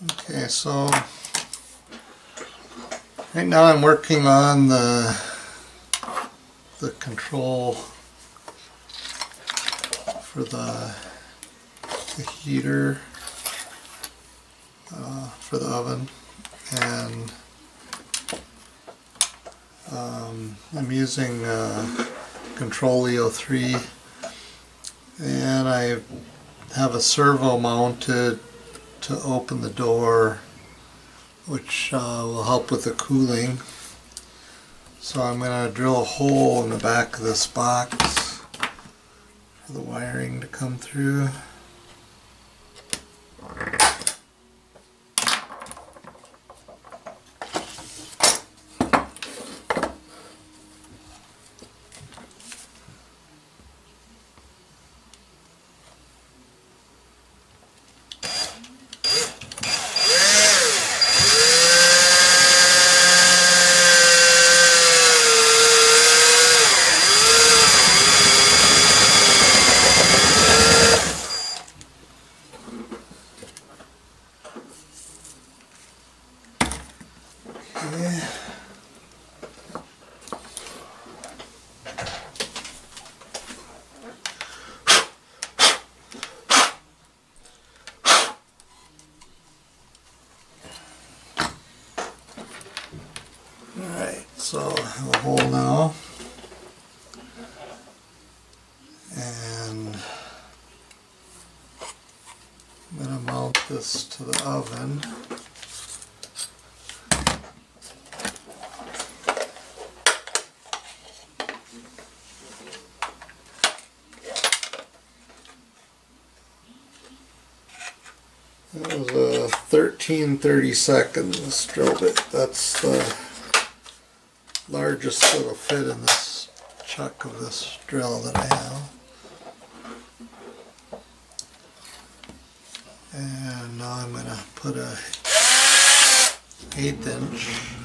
Okay, so right now I'm working on the control for the heater for the oven, and I'm using Control 3, and I have a servo mounted to open the door, which will help with the cooling. So I'm going to drill a hole in the back of this box for the wiring to come through. Alright, so I have a hole now, and I'm going to mount this to the oven. That was a 13/32 drill bit. That's the largest that'll fit in this chuck of this drill that I have. And now I'm going to put a 1/8 inch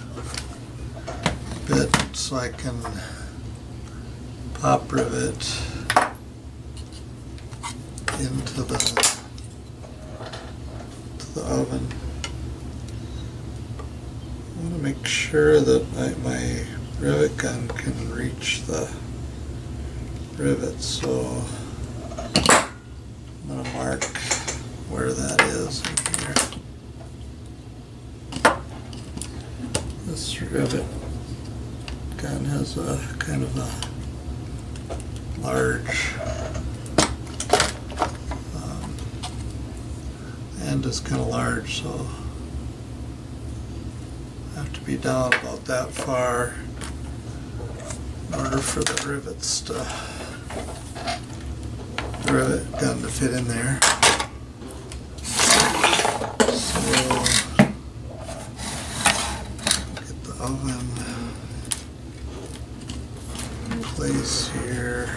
bit so I can pop rivet into the oven. I want to make sure that my rivet gun can reach the rivet, so I'm going to mark where that is in here. This rivet gun has a kind of a large end is kind of large, so I have to be down about that far in order for the rivets to, the rivet gun to fit in there. So get the oven in place here.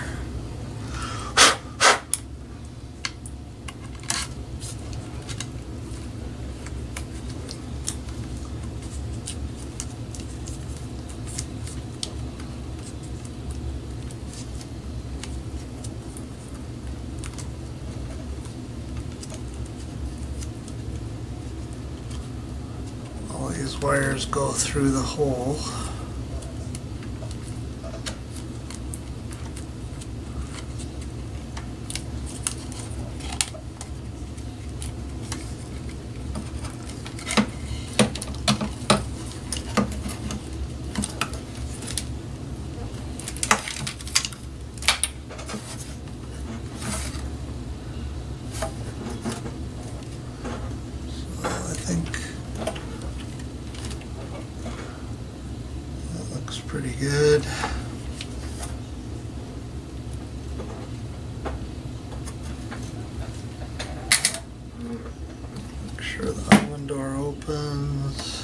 These wires go through the hole. So I think pretty good. Make sure the oven door opens.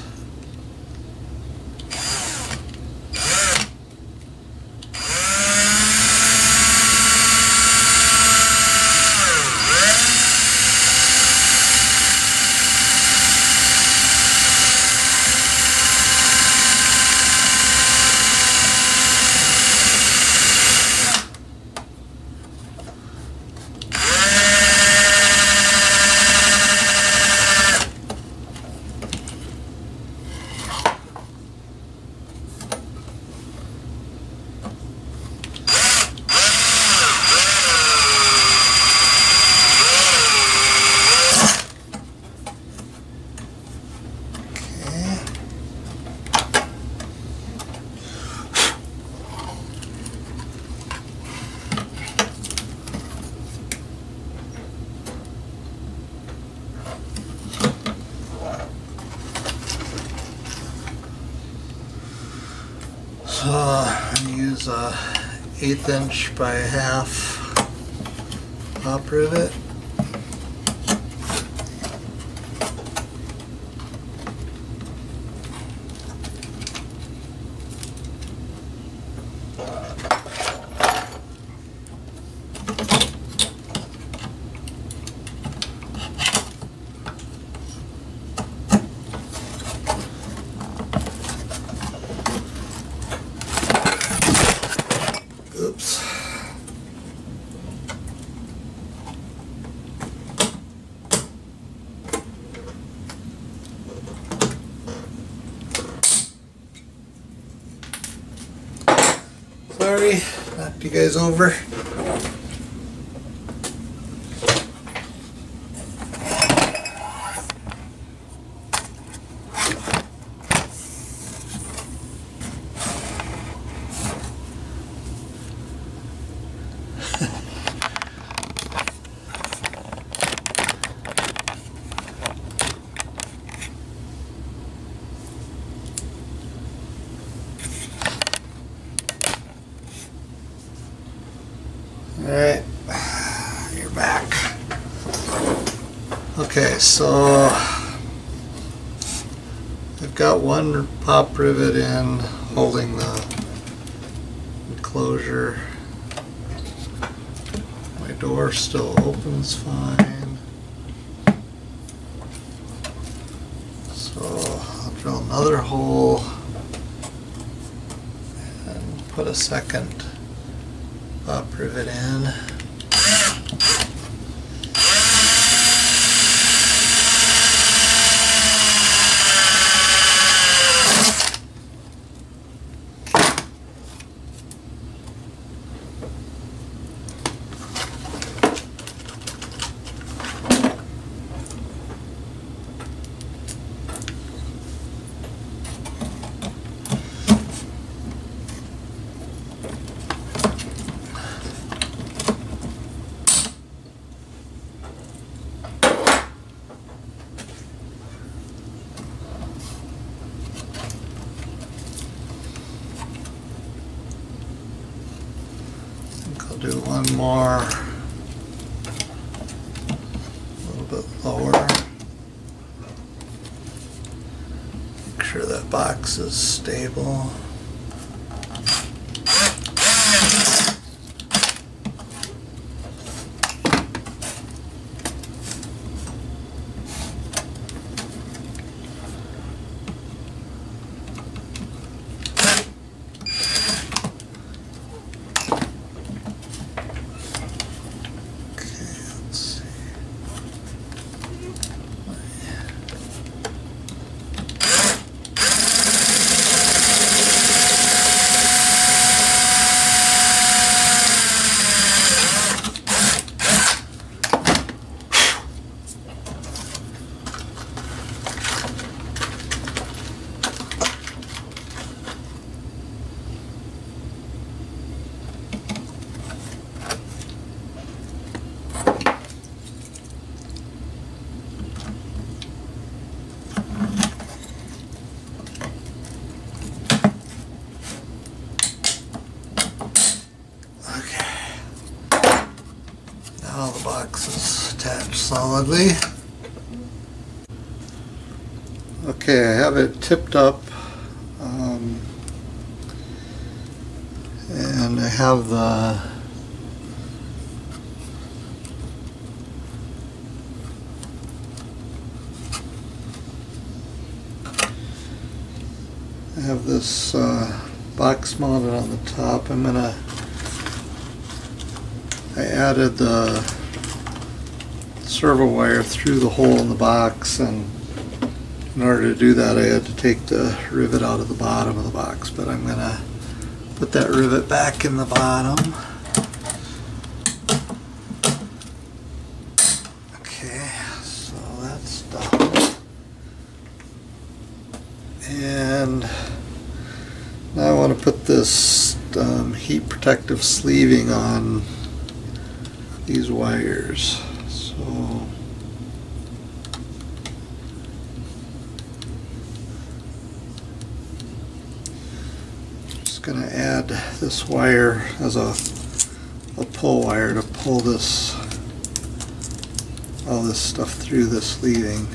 I use a 1/8 inch by 1/2 pop rivet. Oops. Sorry, knocked you guys over. Alright, you're back. Okay, so I've got one pop rivet in holding the enclosure. My door still opens fine. So I'll drill another hole and put a second pop rivet in. I'll do one more, a little bit lower. Make sure that box is stable. Now the box is attached solidly. Okay, I have it tipped up, and I have this box mounted on the top. I added the servo wire through the hole in the box, and in order to do that I had to take the rivet out of the bottom of the box, but I'm going to put that rivet back in the bottom. Okay, so that's done. And now I want to put this heat protective sleeving on these wires. So just going to add this wire as a pull wire to pull all this stuff through this sleeving.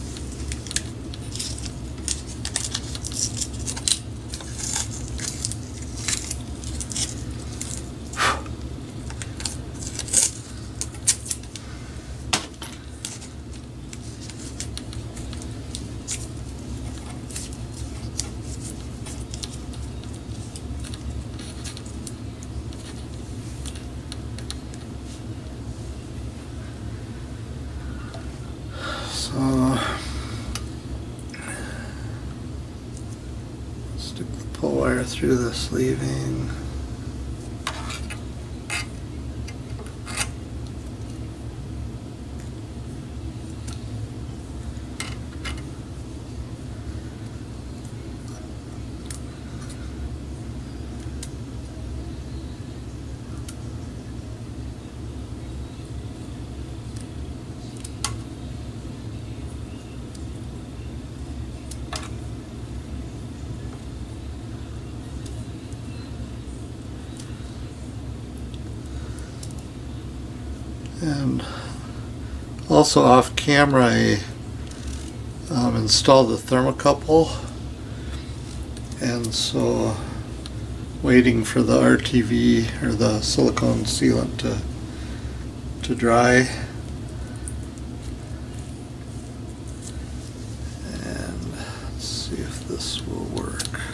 So stick the pull wire through the sleeving. And also off camera I installed the thermocouple, and so waiting for the RTV or the silicone sealant to dry. And let's see if this will work.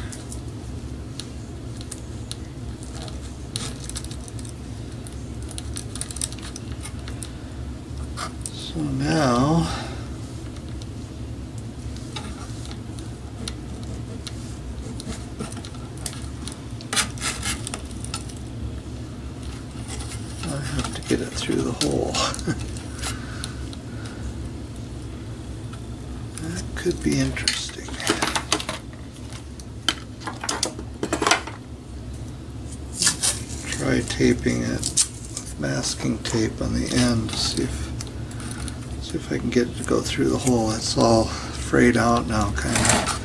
So now I have to get it through the hole. That could be interesting. Try taping it with masking tape on the end to see if I can get it to go through the hole. It's all frayed out now, kind of.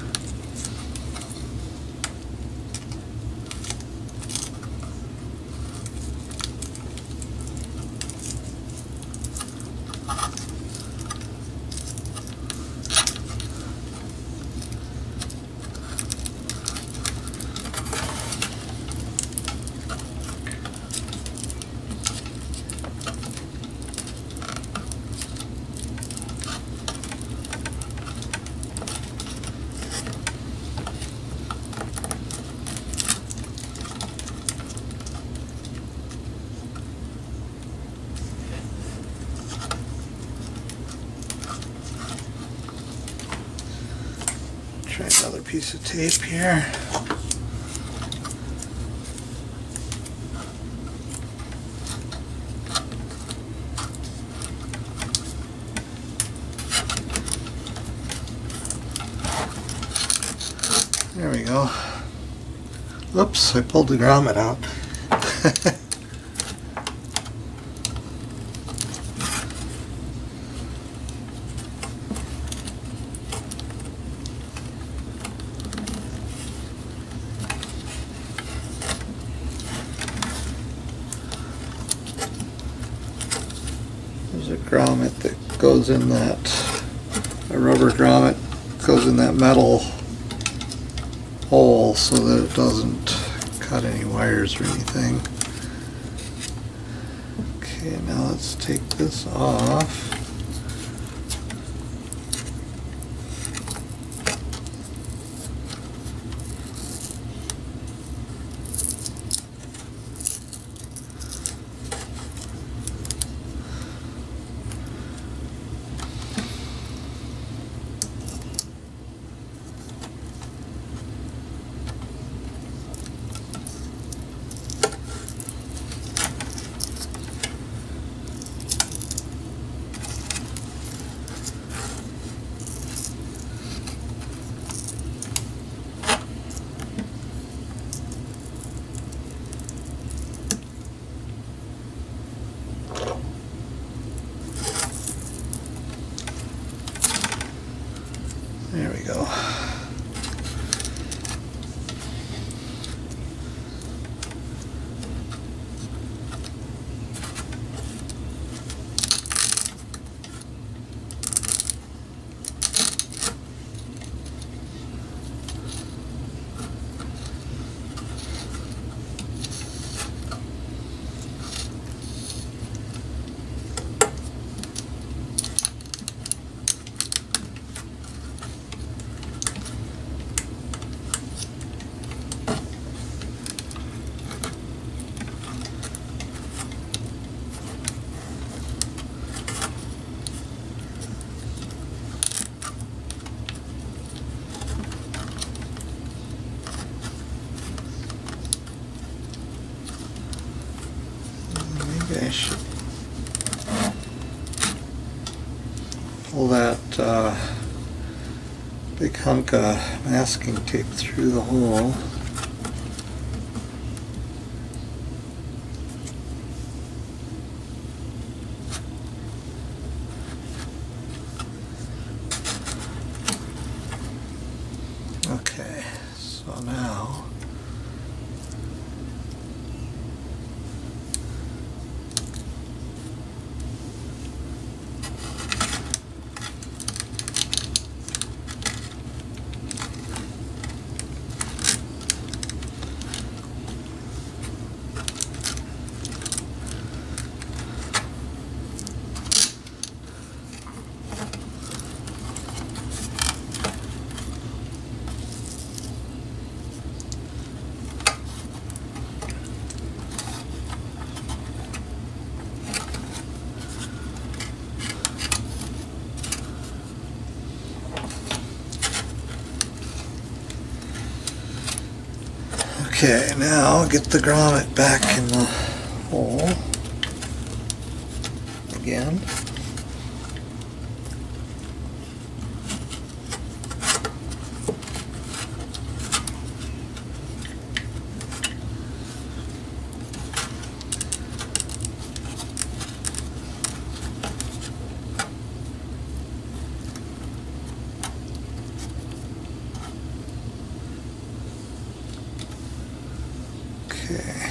Try another piece of tape here. There we go. Oops, I pulled the grommet out. There's a grommet that goes in that, a rubber grommet goes in that metal hole so that it doesn't cut any wires or anything. Okay, now let's take this off. There we go. big hunk of masking tape through the hole. Okay, so now okay, now get the grommet back in the hole again. Okay.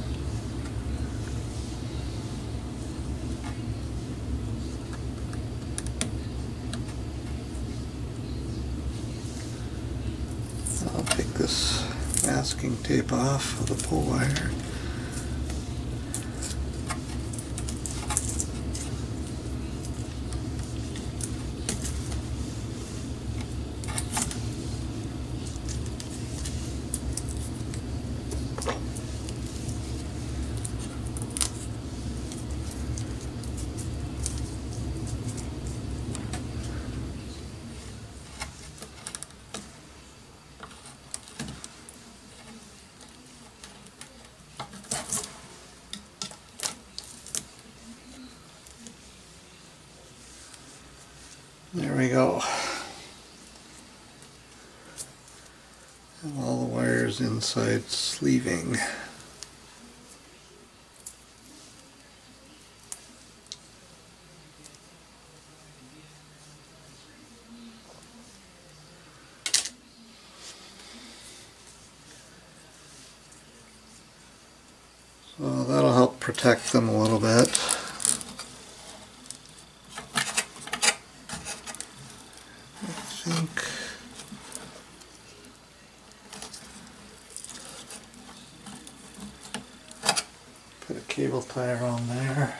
I'll take this masking tape off of the pull wire. There we go. And all the wires inside sleeving. So that'll help protect them a little bit. Put a cable tie around there.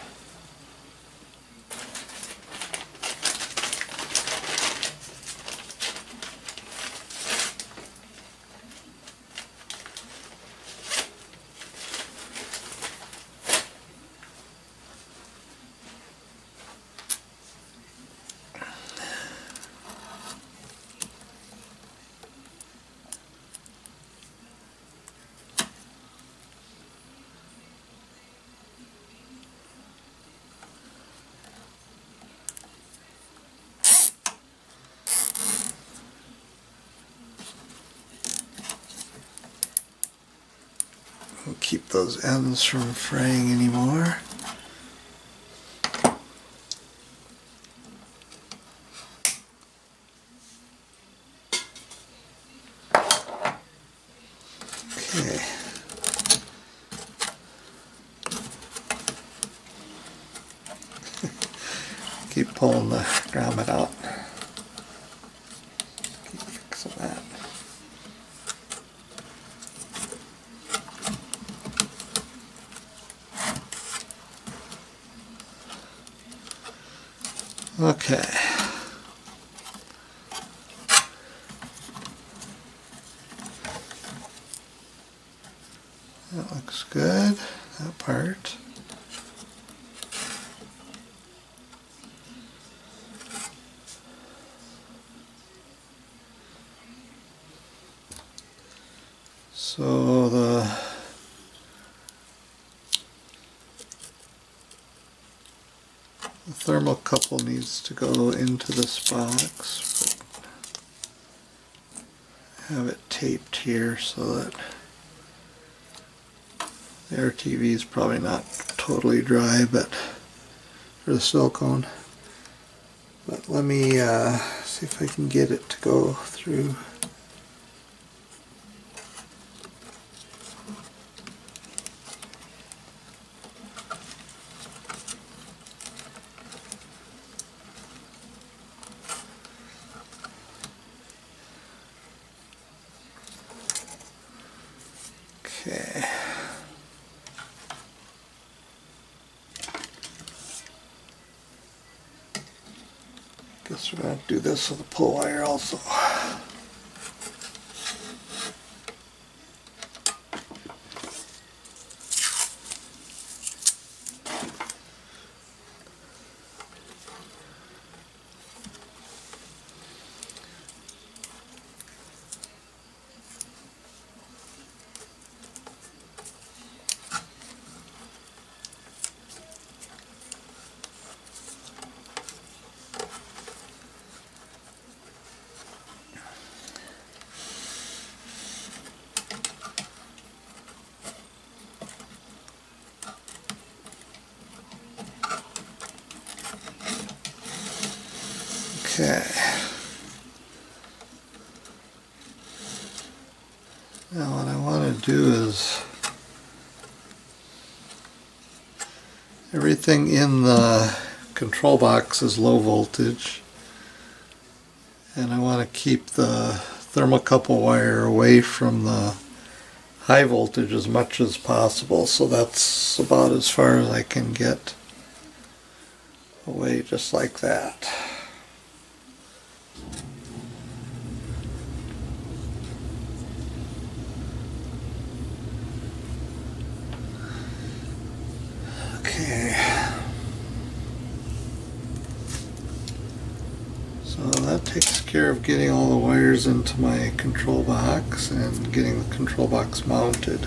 We'll keep those ends from fraying anymore. Okay. Keep pulling the grommet out. Keep fixing that. Okay. That looks good, that part. So that thermocouple needs to go into this box, but I have it taped here so that the RTV is probably not totally dry, but for the silicone. But let me see if I can get it to go through. Okay. Guess we're going to do this with a pull wire also. Okay. Now what I want to do is everything in the control box is low voltage, and I want to keep the thermocouple wire away from the high voltage as much as possible, so that's about as far as I can get away, just like that. Okay, so that takes care of getting all the wires into my control box and getting the control box mounted.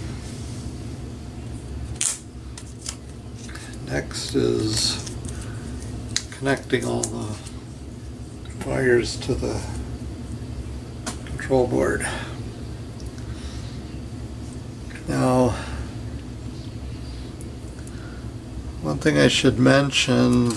Next is connecting all the wires to the control board. Now, one thing I should mention,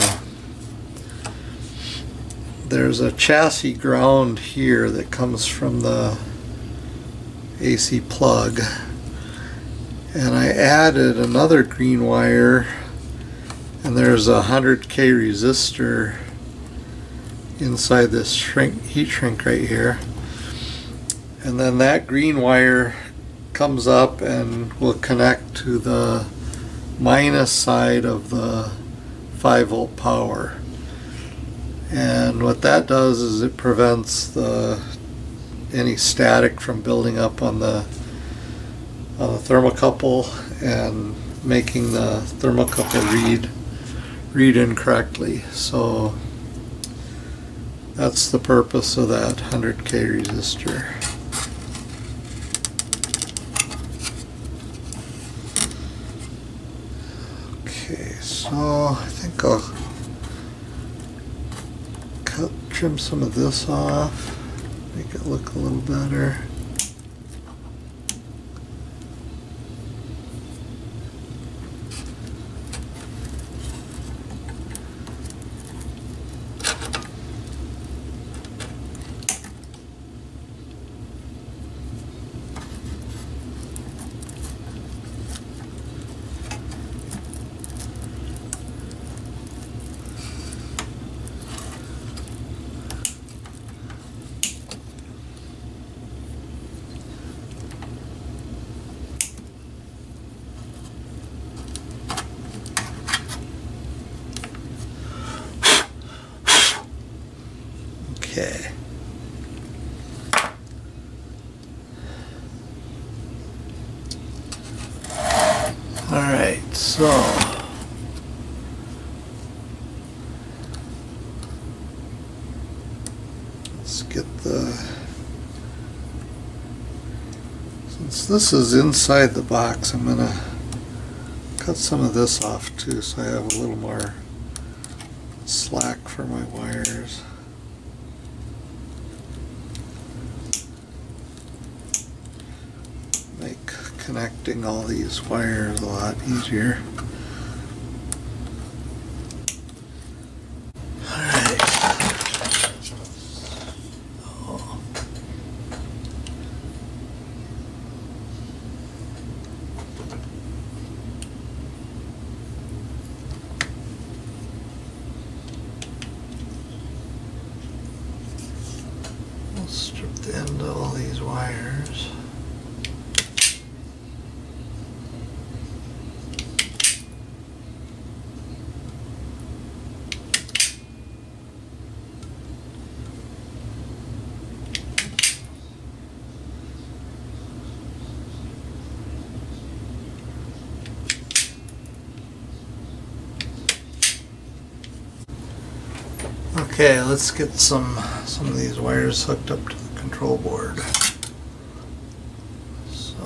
there's a chassis ground here that comes from the AC plug, and I added another green wire, and there's a 100K resistor inside this heat shrink right here, and then that green wire comes up and will connect to the minus side of the 5-volt power, and what that does is it prevents any static from building up on the thermocouple and making the thermocouple read incorrectly. So that's the purpose of that 100K resistor. So I think I'll trim some of this off, make it look a little better. Okay. Alright, so let's get since this is inside the box, I'm going to cut some of this off too, so I have a little more slack for my wires. Make connecting all these wires a lot easier. Alright. We'll strip the end of all these wires. Okay, let's get some of these wires hooked up to the control board. So,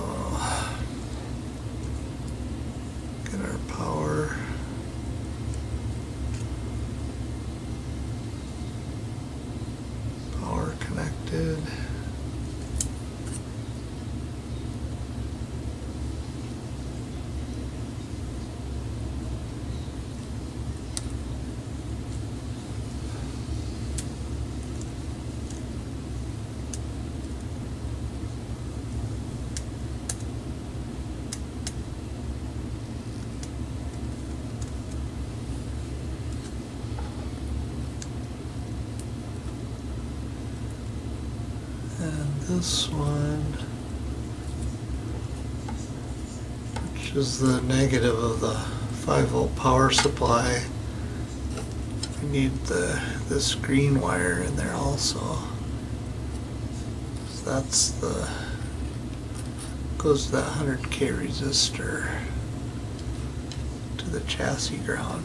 get our power. Power connected. And this one, which is the negative of the 5-volt power supply, we need this green wire in there also. So that's the goes to that 100K resistor to the chassis ground.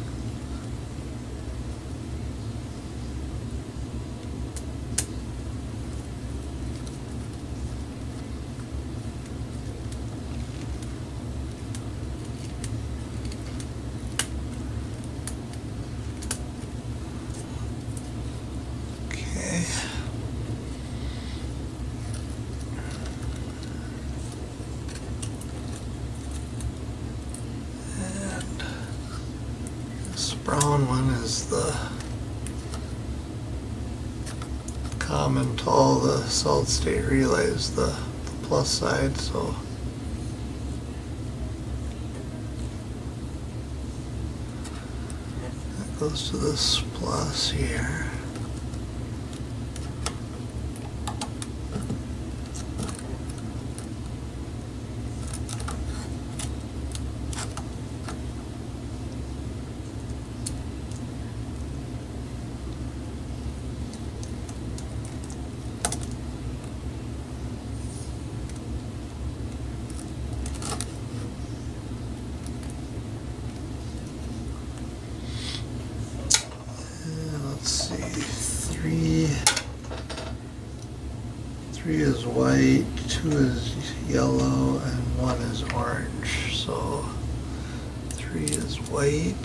This brown one is the common to all the solid state relays, the plus side, so that goes to this plus here. Three is white, 2 is yellow, and 1 is orange. So 3 is white.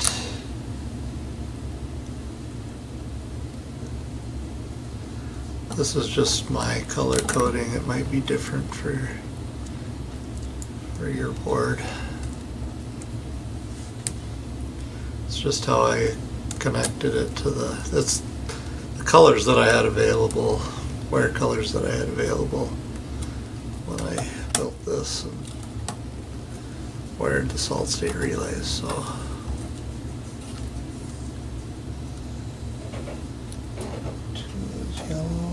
This is just my color coding. It might be different for your board. It's just how I connected it to that's the colors that I had available, wire colors that I had available when I built this and wired the solid state relays. So two is yellow.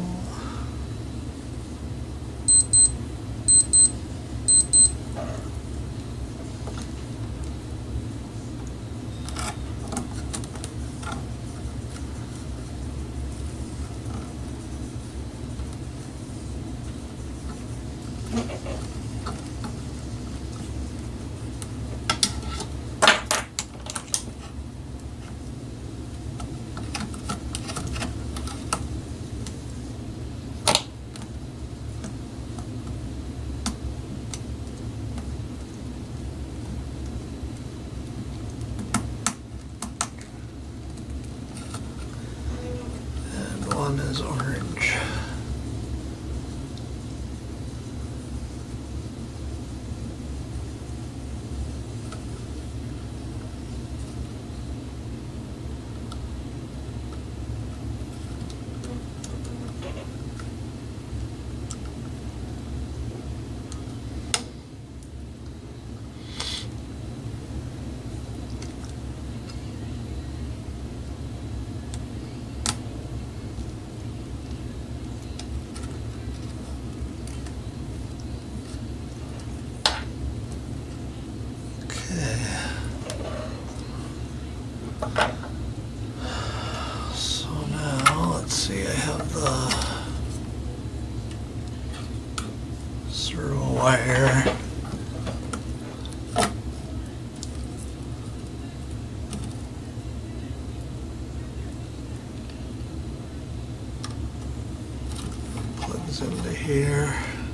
is orange. So now let's see, I have the servo wire. Plugs into here.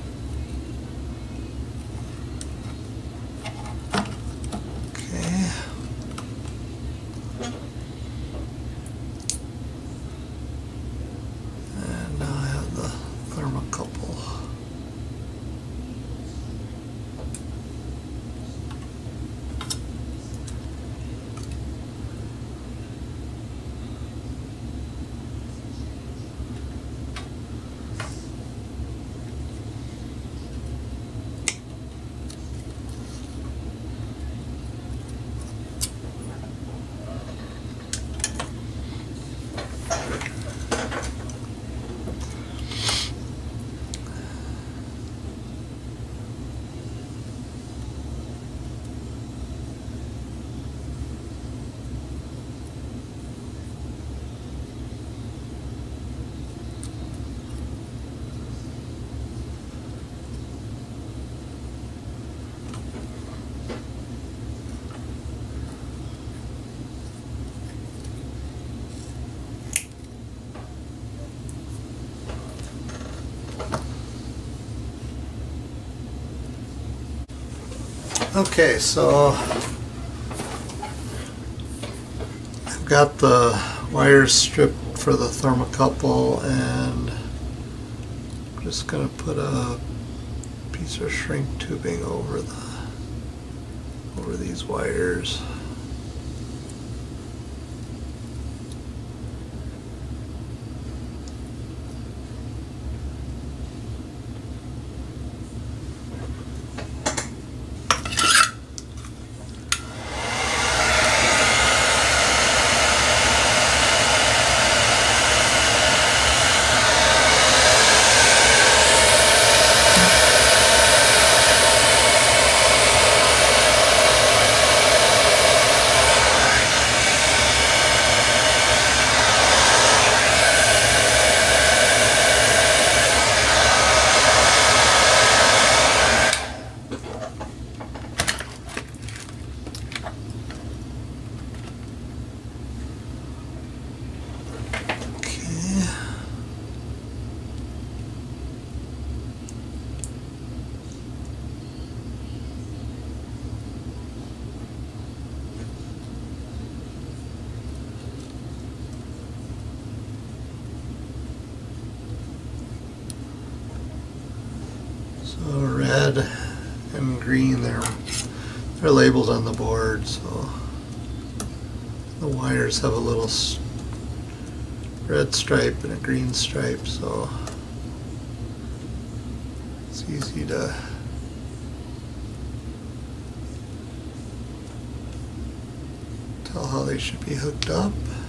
Okay, so I've got the wires stripped for the thermocouple, and I'm just going to put a piece of shrink tubing over these wires. So red and green, they're labeled on the board, so the wires have a little red stripe and a green stripe, so it's easy to tell how they should be hooked up.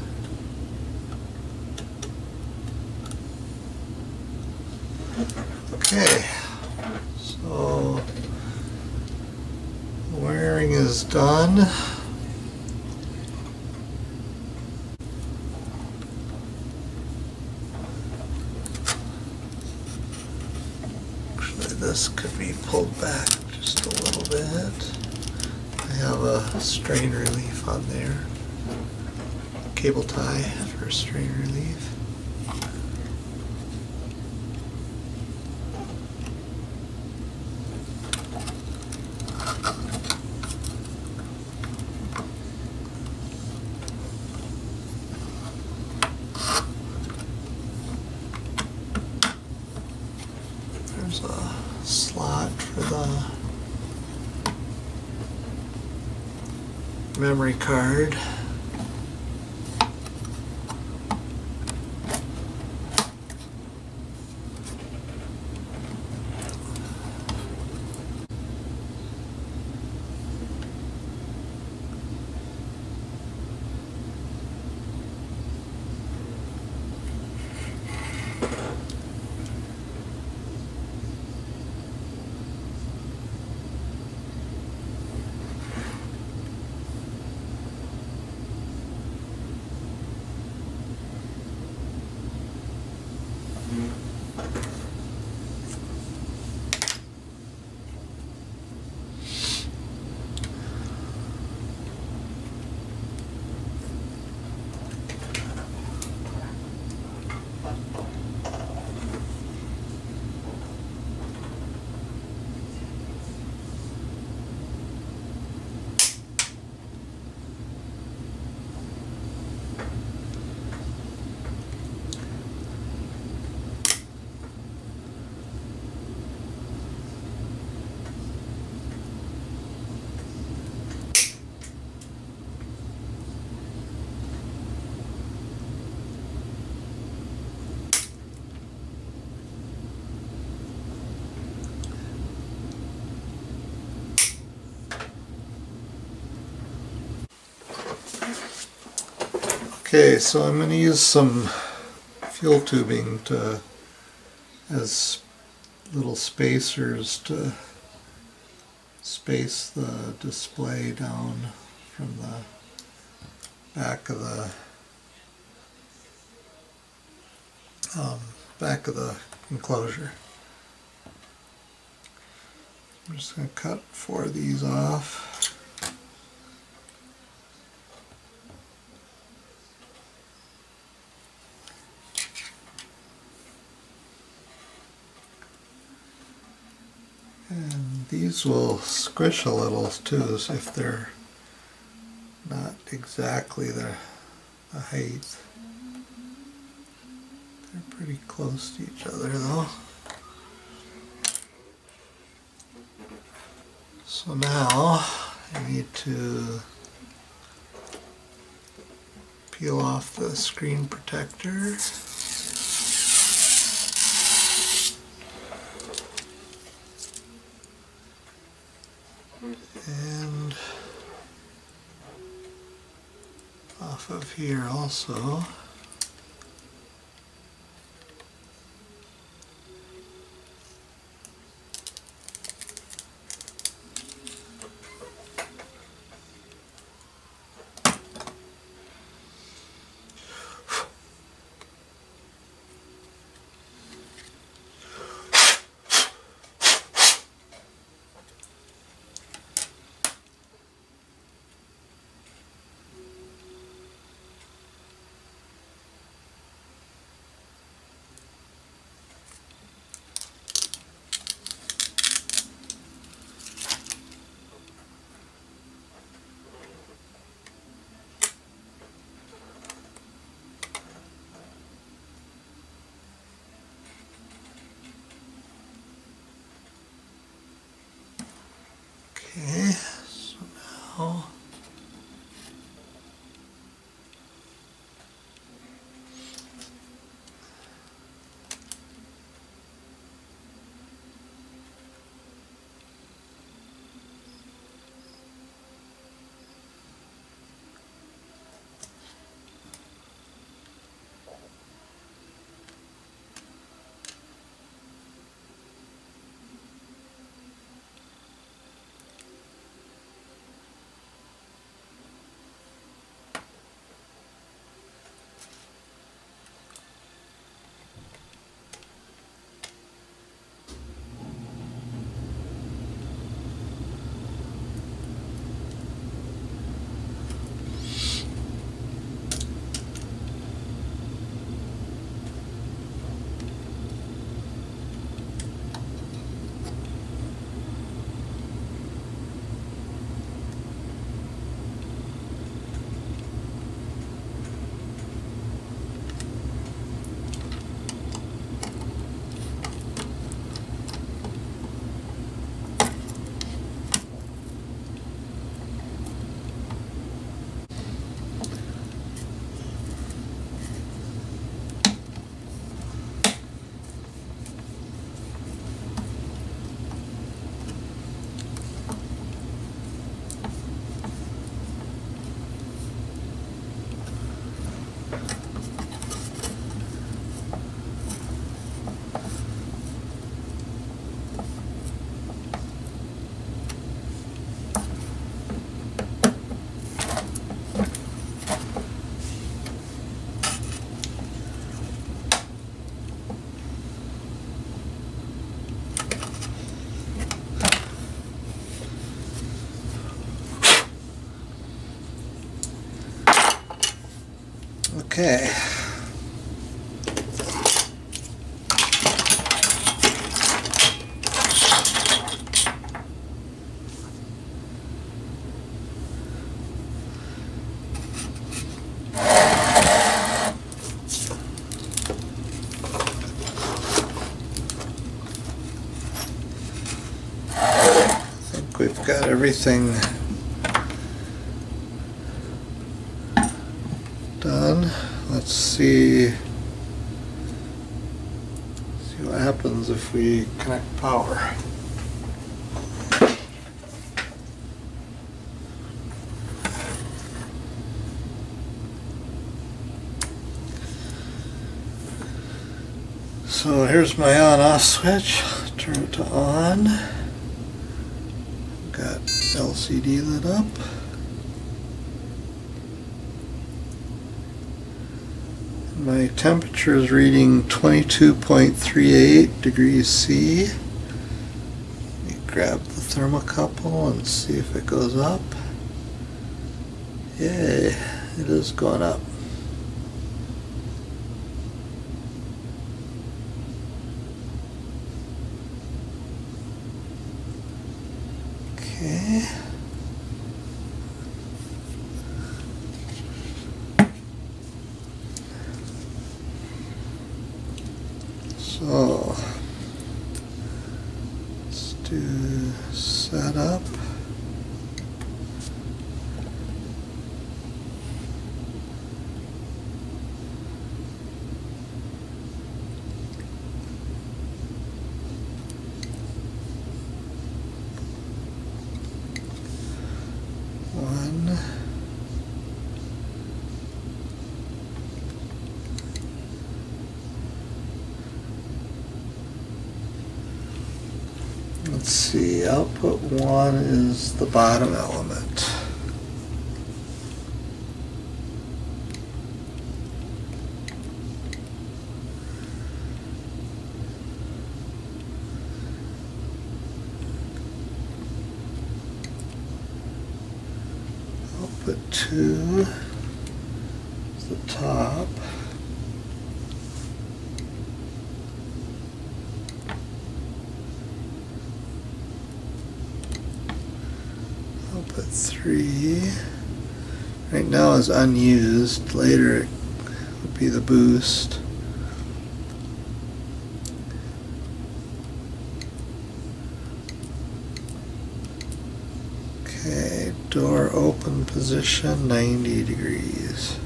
Okay, so the wiring is done. Actually, this could be pulled back just a little bit. I have a strain relief on there, cable tie for strain relief. There's a slot for the memory card. Okay, so I'm going to use some fuel tubing as little spacers to space the display down from the back of the enclosure. I'm just going to cut 4 of these off. And these will squish a little too, if they're not exactly the height. They're pretty close to each other though. So now I need to peel off the screen protector. And off of here also. Okay. We've got everything done. Let's see what happens if we connect power. So here's my on-off switch. Turn it to on. Got LCD lit up. My temperature is reading 22.38 degrees C. Let me grab the thermocouple and see if it goes up. Yay, it is going up. Okay. So let's do setup. One. Let's see, output 1 is the bottom element. Output 2 is the top. Output 3 right now is unused. Later it would be the boost. Okay, door open position 90 degrees.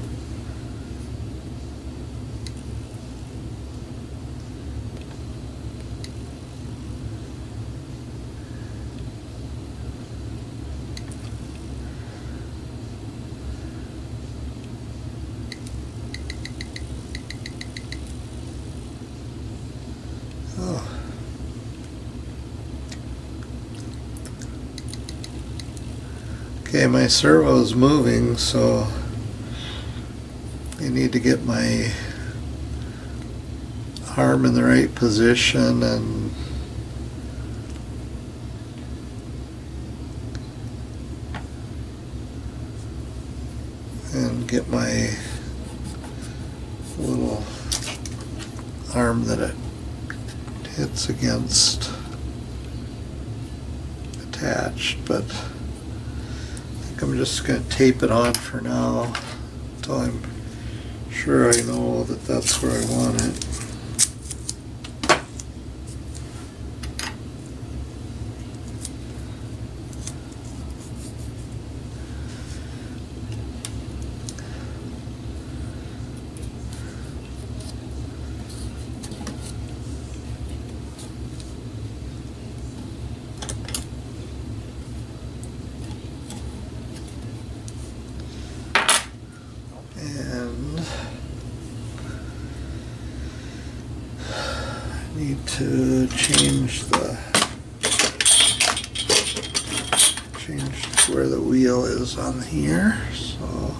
Oh. Okay, my servo is moving, so I need to get my arm in the right position and get my little arm that it hits against attached, but I think I'm just going to tape it on for now until I'm sure I know that that's where I want it. Need to change where the wheel is on here, so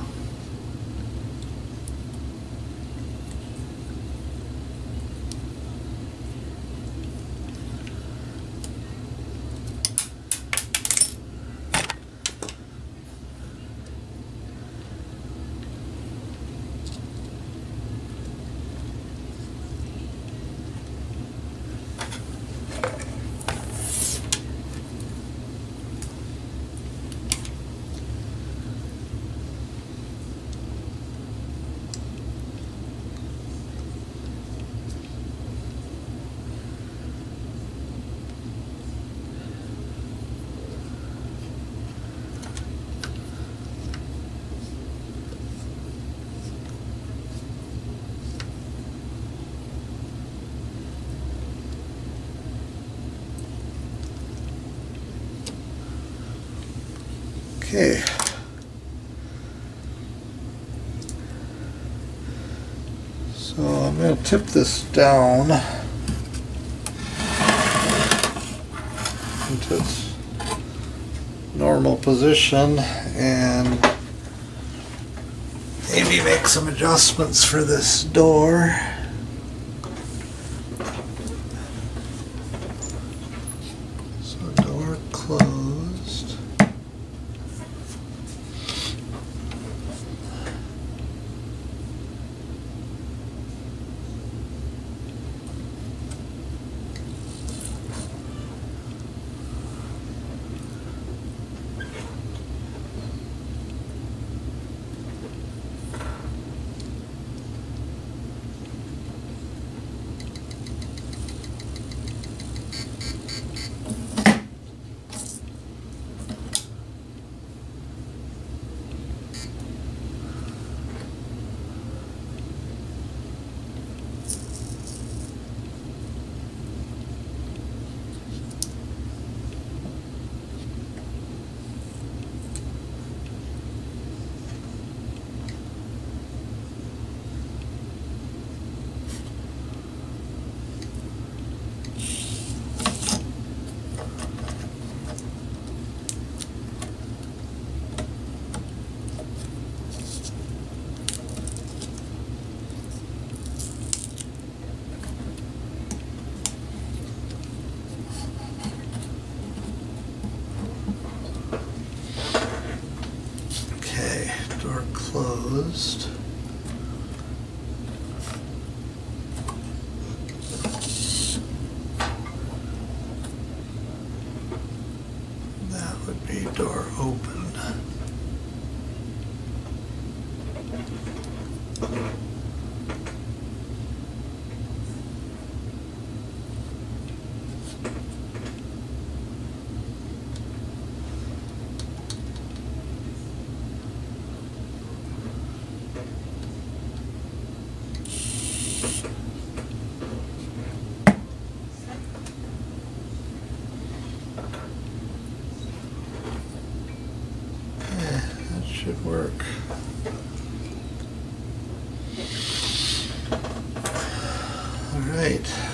Okay. So I'm going to tip this down into its normal position and maybe make some adjustments for this door. So door closed. Door closed. That would be door opened. That should work. All right.